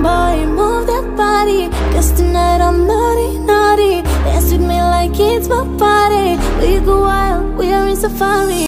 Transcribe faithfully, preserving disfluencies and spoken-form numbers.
boy, move that body, 'cause tonight I'm naughty, naughty. Dance with me like it's my party. We go wild, we are in safari.